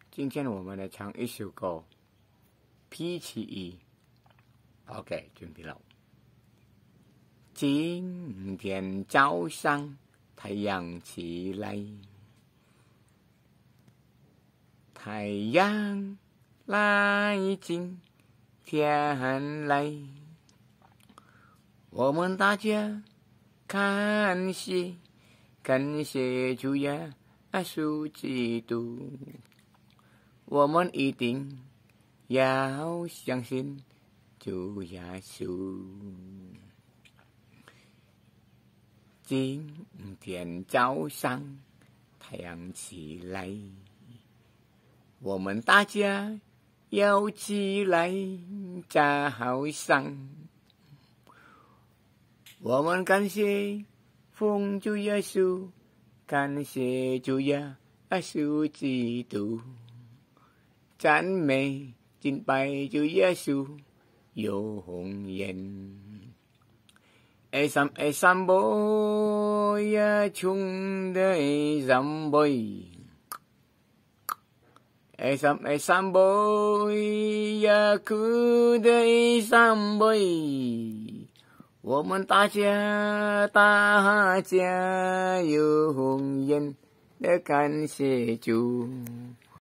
今天我们来唱一首歌《P7E》。OK， 准备了。今天早上太阳起来，太阳来，今天来，我们大家感谢主耶稣基督，我们一定要相信主耶稣。今天早上太阳起来，我们大家要起来早上，我们感谢奉主耶稣，感谢主耶稣基督，赞美敬拜主耶稣永远。Esam boy ya chung de esam boy, esam boy ya ku de esam boy， 我们大家永远的感谢主。